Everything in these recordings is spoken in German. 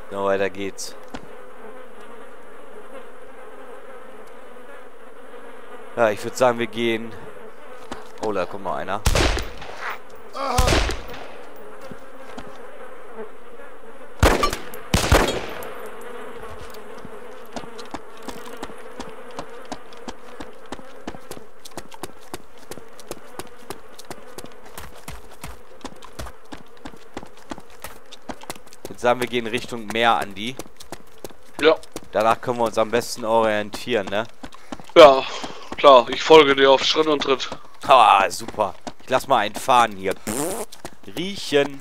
Na, weiter geht's. Ja, ich würde sagen, wir gehen... Oh, da kommt mal einer. Ich würde sagen, wir gehen Richtung Meer, Andi. Ja. Danach können wir uns am besten orientieren, ne? Ja, klar, ich folge dir auf Schritt und Tritt. Ah, super. Ich lass mal einen fahren hier. Pff, riechen.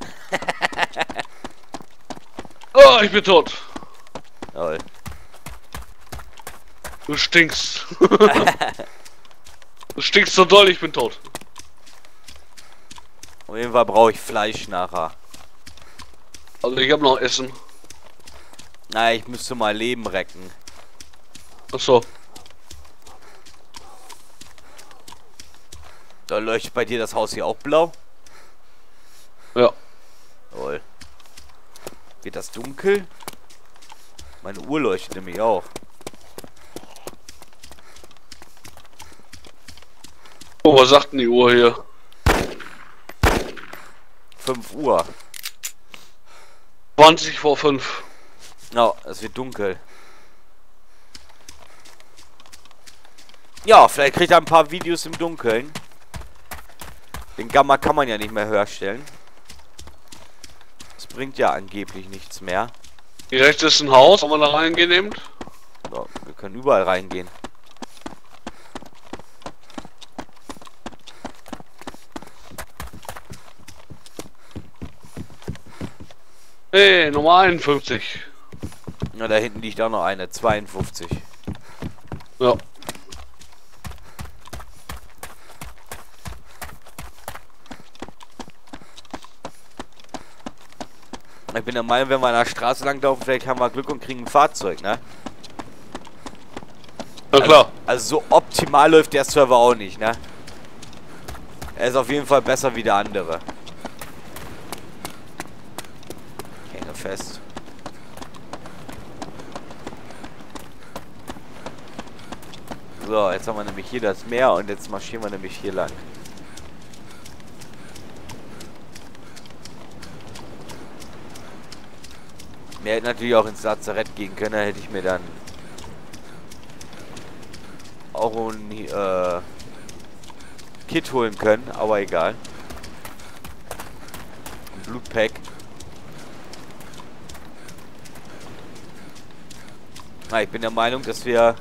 Oh, ich bin tot. Jawohl. Du stinkst. Du stinkst so doll, ich bin tot. Auf jeden Fall brauche ich Fleisch nachher. Also ich habe noch Essen. Na, ich müsste mal Leben recken. Achso. Da leuchtet bei dir das Haus hier auch blau? Ja. Jawohl. Wird das dunkel? Meine Uhr leuchtet nämlich auch. Oh, was sagt denn die Uhr hier? 5 Uhr. 20 vor 5. Ja, es wird dunkel. Ja, vielleicht kriegt er ein paar Videos im Dunkeln. Den Gamma kann man ja nicht mehr herstellen. Das bringt ja angeblich nichts mehr. Hier rechts ist ein Haus, kann man da reingehen eben? Ja, wir können überall reingehen. Hey, Nummer 51. Na, da hinten liegt auch noch eine. 52. Ja. Ich bin der Meinung, wenn wir an der Straße langlaufen, vielleicht haben wir Glück und kriegen ein Fahrzeug, ne? Na klar. Also so optimal läuft der Server auch nicht, ne? Er ist auf jeden Fall besser wie der andere. Ich hänge fest. So, jetzt haben wir nämlich hier das Meer und jetzt marschieren wir nämlich hier lang. Wir hätten natürlich auch ins Lazarett gehen können, da hätte ich mir dann auch ein Kit holen können, aber egal. Ein Blutpack. Na, ich bin der Meinung, dass wir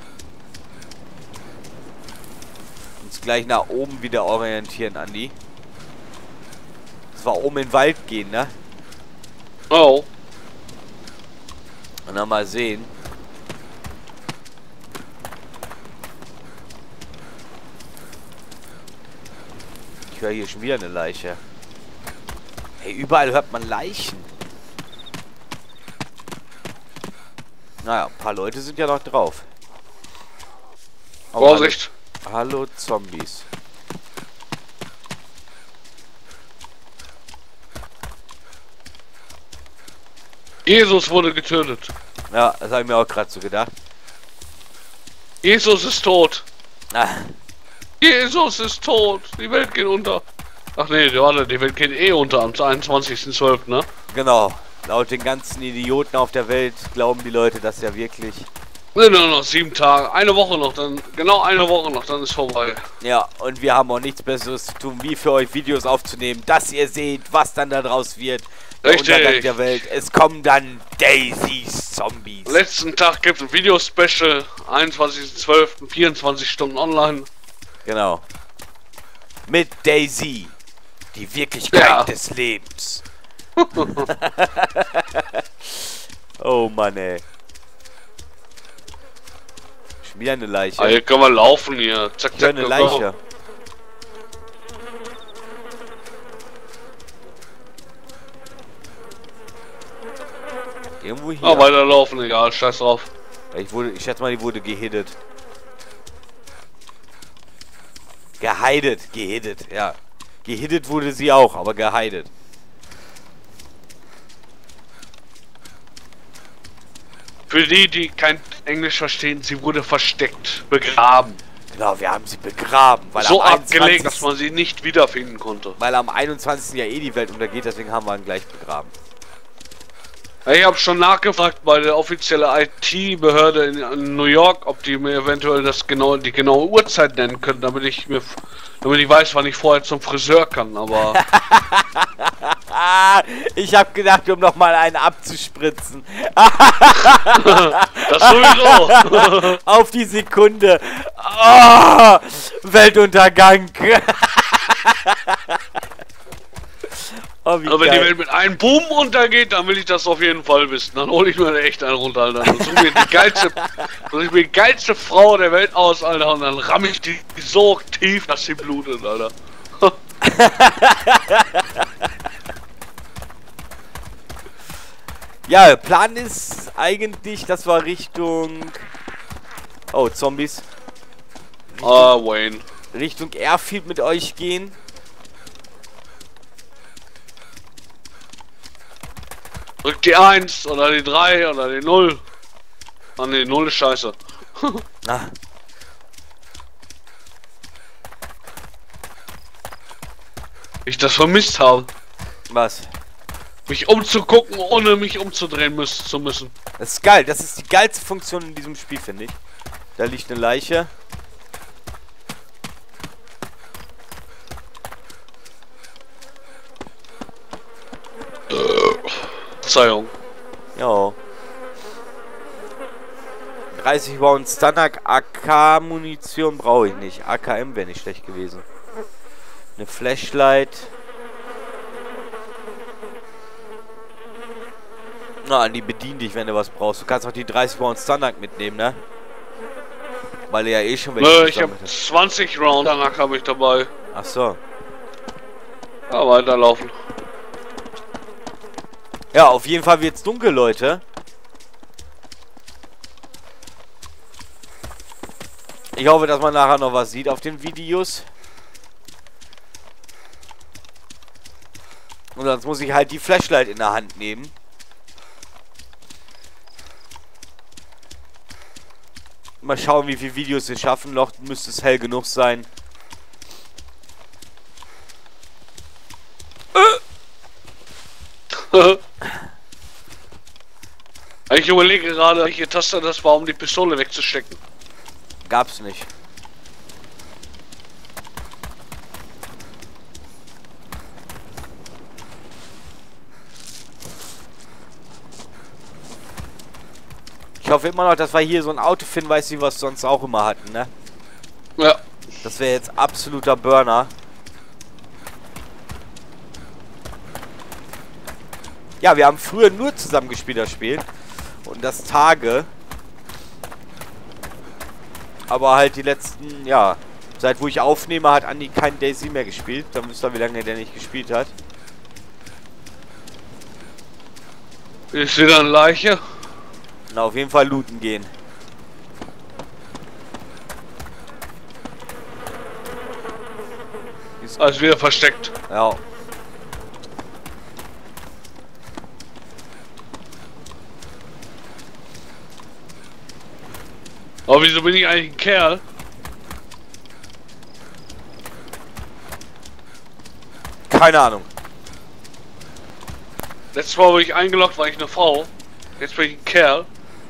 uns gleich nach oben wieder orientieren, Andi. Dass wir oben in den Wald gehen, ne? Oh. Und dann mal sehen. Ich höre hier schon wieder eine Leiche. Hey, überall hört man Leichen. Naja, ein paar Leute sind ja noch drauf. Oh, Vorsicht. Hallo Zombies. Jesus wurde getötet. Ja, das habe ich mir auch gerade so gedacht. Jesus ist tot. Ah, Jesus ist tot. Die Welt geht unter. Ach nee, warte, die Welt geht eh unter am 21.12., ne? genau. Laut den ganzen Idioten auf der Welt glauben die Leute das ja wirklich. Sind nur noch 7 Tage. Eine Woche noch, dann. Genau eine Woche noch, dann ist vorbei. Ja, und wir haben auch nichts Besseres zu tun, wie für euch Videos aufzunehmen, dass ihr seht, was dann daraus wird. Der Richtig. Untergang der Welt. Es kommen dann Daisys Zombies. Letzten Tag gibt es ein Video-Special. 21.12., 24 Stunden online. Genau. Mit Daisy. Die Wirklichkeit Ja. des Lebens. Oh Mann, ey. Schon wieder eine Leiche. Ah, hier können wir laufen hier. Zack, Ich höre zack, eine go, Leiche. Irgendwo hier. Ah, weiterlaufen, egal, scheiß drauf. Ich schätze mal, die wurde gehittet. Gehittet, ja. Gehittet wurde sie auch, aber gehittet. Für die, die kein Englisch verstehen, sie wurde versteckt, begraben. Genau, wir haben sie begraben. Weil So am abgelegt, 21. dass man sie nicht wiederfinden konnte. Weil am 21. ja eh die Welt untergeht, deswegen haben wir ihn gleich begraben. Ich habe schon nachgefragt bei der offiziellen IT-Behörde in New York, ob die mir eventuell die genaue Uhrzeit nennen können, damit ich weiß, wann ich vorher zum Friseur kann, aber... Ich habe gedacht, um noch mal einen abzuspritzen. Das sowieso. Auf die Sekunde. Oh, Weltuntergang. Oh, wie Aber wenn geil. die Welt mit einem Boom untergeht, dann will ich das auf jeden Fall wissen. Dann hole ich mir echt einen runter, Alter. Dann suche mir die geilste Frau der Welt aus, Alter, und dann ramme ich die so tief, dass sie blutet, Alter. Ja, Plan ist eigentlich, dass wir Richtung... Oh, Zombies. Wayne. Richtung Airfield mit euch gehen. Drück die 1 oder die 3 oder die 0. Ah ne, 0 ist scheiße. Ah. Ich das vermisst habe. Was? Mich umzugucken, ohne mich umzudrehen zu müssen. Das ist geil. Das ist die geilste Funktion in diesem Spiel, finde ich. Da liegt eine Leiche. Verzeihung. Ja. 30 Round Standard AK-Munition brauche ich nicht. AKM wäre nicht schlecht gewesen. Eine Flashlight. Na, die bedien dich, wenn du was brauchst. Du kannst auch die 30 Round Standard mitnehmen, ne? Weil du ja eh schon welche Nö, ich habe gesammelt hast. 20 Round danach habe ich dabei. Ach so. Ja, weiterlaufen. Ja, auf jeden Fall wird's dunkel, Leute. Ich hoffe, dass man nachher noch was sieht auf den Videos. Und sonst muss ich halt die Flashlight in der Hand nehmen. Mal schauen, wie viele Videos wir schaffen. Noch müsste es hell genug sein. Ich überlege gerade, welche Taste das war, um die Pistole wegzustecken. Gab's nicht. Ich hoffe immer noch, dass wir hier so ein Auto finden, weißt du, wie wir es sonst auch immer hatten, ne? Ja. Das wäre jetzt absoluter Burner. Ja, wir haben früher nur zusammen gespielt, das Spiel. Und das Tage. Aber halt die letzten, ja, seit wo ich aufnehme, hat Andi kein Daisy mehr gespielt. Da wisst ihr, wie lange der nicht gespielt hat. Ich sehe da eine Leiche. Na, auf jeden Fall looten gehen. Alles wieder versteckt. Ja. Aber wieso bin ich eigentlich ein Kerl? Keine Ahnung. Letztes Mal wurde ich eingeloggt, war ich eine Frau. Jetzt bin ich ein Kerl.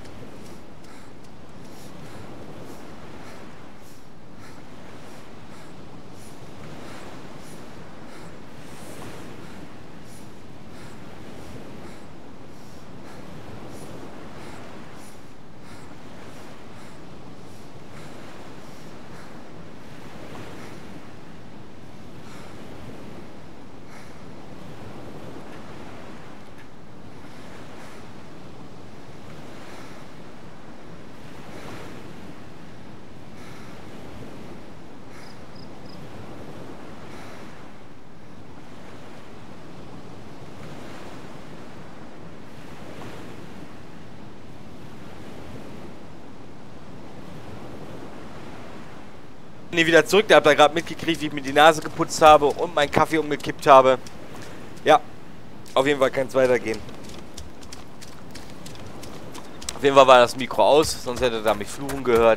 Nee, wieder zurück. Der hat da gerade mitgekriegt, wie ich mir die Nase geputzt habe und meinen Kaffee umgekippt habe. Ja, auf jeden Fall kann es weitergehen. Auf jeden Fall war das Mikro aus, sonst hätte er mich fluchen gehört.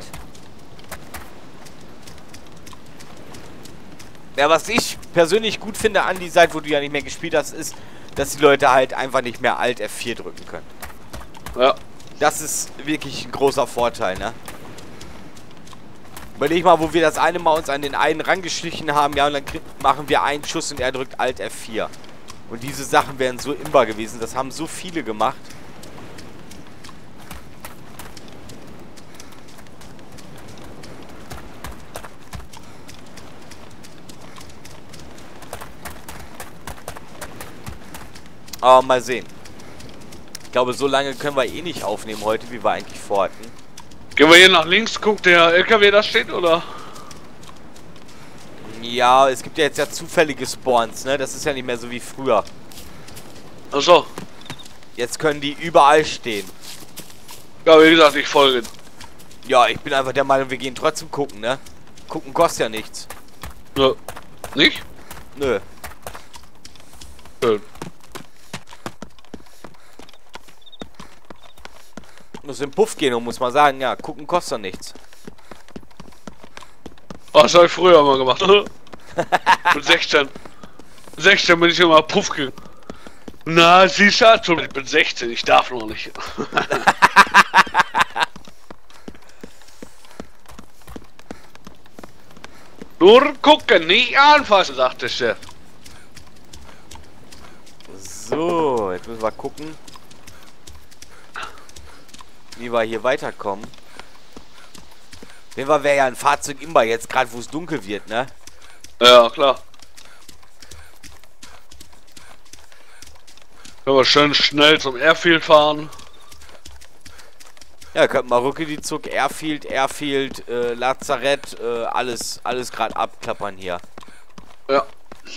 Ja, was ich persönlich gut finde an die Seite, wo du ja nicht mehr gespielt hast, ist, dass die Leute halt einfach nicht mehr Alt F4 drücken können. Ja. Das ist wirklich ein großer Vorteil, ne? Überleg mal, wo wir das eine Mal uns an den einen rangeschlichen haben, ja, und dann machen wir einen Schuss und er drückt Alt F4. Und diese Sachen wären so imbar gewesen, das haben so viele gemacht. Aber mal sehen. Ich glaube, so lange können wir eh nicht aufnehmen heute, wie wir eigentlich vorhatten. Gehen wir hier nach links, guckt der LKW da steht, oder? Ja, es gibt ja jetzt ja zufällige Spawns, ne? Das ist ja nicht mehr so wie früher. Achso. Jetzt können die überall stehen. Ja, wie gesagt, ich folge. Ja, ich bin einfach der Meinung, wir gehen trotzdem gucken, ne? Gucken kostet ja nichts. Ja. Nicht? Nö. Schön. Muss in den Puff gehen und muss mal sagen, ja, gucken kostet ja nichts. Oh, das habe ich früher mal gemacht. Mit 16. 16 bin ich immer Puff gegangen. Na, siehst du, ich bin 16, ich darf noch nicht. Nur gucken, nicht anfassen, sagt der Chef. So, jetzt müssen wir gucken, wie wir hier weiterkommen. Auf jeden Fall wäre ja ein Fahrzeug imbar jetzt, gerade wo es dunkel wird, ne? Ja, klar. Können wir schön schnell zum Airfield fahren. Ja, könnten wir Rückediezug, Airfield, Lazarett, alles gerade abklappern hier. Ja.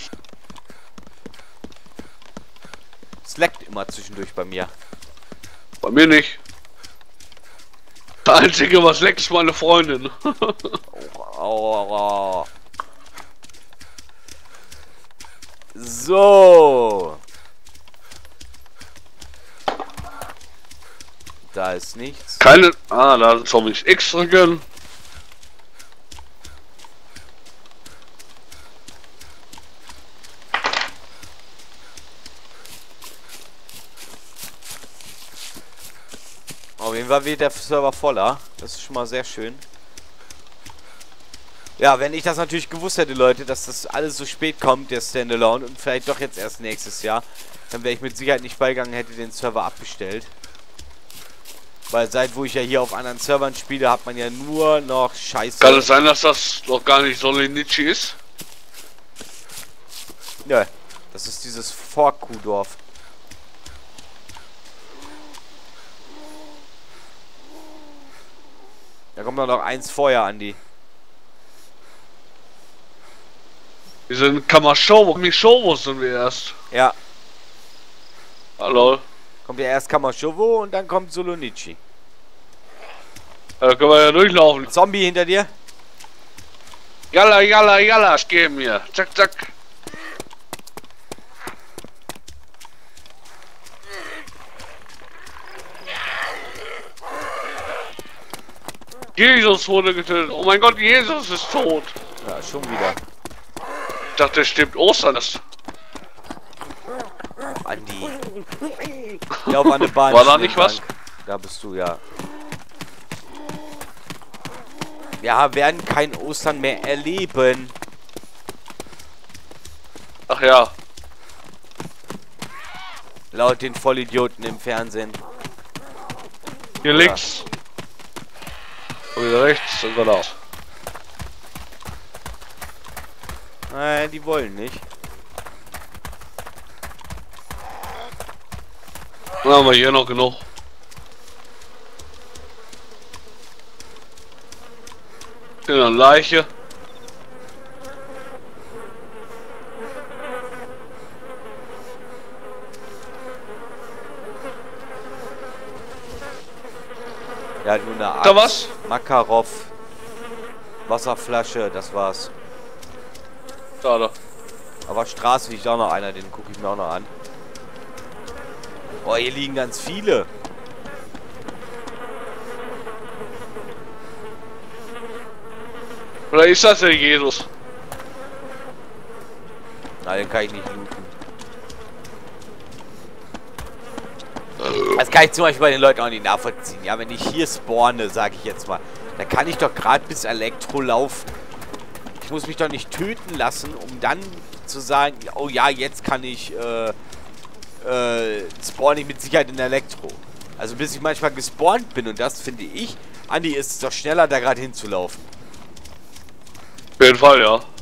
Es leckt immer zwischendurch bei mir. Bei mir nicht. Das Einzige, was leckt, ist meine Freundin. Oh. So. Da ist nichts. Keine. Ah, da soll ich X drücken. Auf jeden Fall wird der Server voller. Das ist schon mal sehr schön. Ja, wenn ich das natürlich gewusst hätte, Leute, dass das alles so spät kommt, der Standalone, und vielleicht doch jetzt erst nächstes Jahr, dann wäre ich mit Sicherheit nicht beigegangen, hätte den Server abbestellt. Weil seit wo ich ja hier auf anderen Servern spiele, hat man ja nur noch Scheiße. Kann es sein, dass das noch gar nicht Solinici ist? Nö, das ist dieses Vorkuhdorf. Da kommt noch eins vorher, Andi. Wir sind Kamashowo. Kamashowo sind wir erst. Ja. Hallo. Kommt ja erst Kamashowo und dann kommt Solonici. Da können wir ja durchlaufen. Zombie hinter dir? Yalla, yalla, yalla, ich geh mir. Zack, zack. Jesus wurde getötet. Oh mein Gott, Jesus ist tot. Ja, schon wieder. Ich dachte, es stimmt Ostern. Das Andi. Ja, auf eine Bahn. war da nicht was? Da bist du, ja. Wir werden kein Ostern mehr erleben. Ach ja. Laut den Vollidioten im Fernsehen. Hier links. Und wieder rechts und dann aus. Nein, die wollen nicht. Dann haben wir hier noch genug. Hier noch eine Leiche. Der hat nur eine Axt. Da was? Makarov. Wasserflasche, das war's. Da. Aber Straße liegt auch noch einer, den gucke ich mir auch noch an. Oh, hier liegen ganz viele. Oder ist das der Jesus? Nein, den kann ich nicht looten. Das kann ich zum Beispiel bei den Leuten auch nicht nachvollziehen. Ja, wenn ich hier spawne, sage ich jetzt mal, dann kann ich doch gerade bis Elektro laufen. Ich muss mich doch nicht töten lassen, um dann zu sagen, oh ja, jetzt kann ich, spawn ich mit Sicherheit in Elektro. Also bis ich manchmal gespawnt bin und das finde ich, Andi, ist es doch schneller, da gerade hinzulaufen. Auf jeden Fall, ja.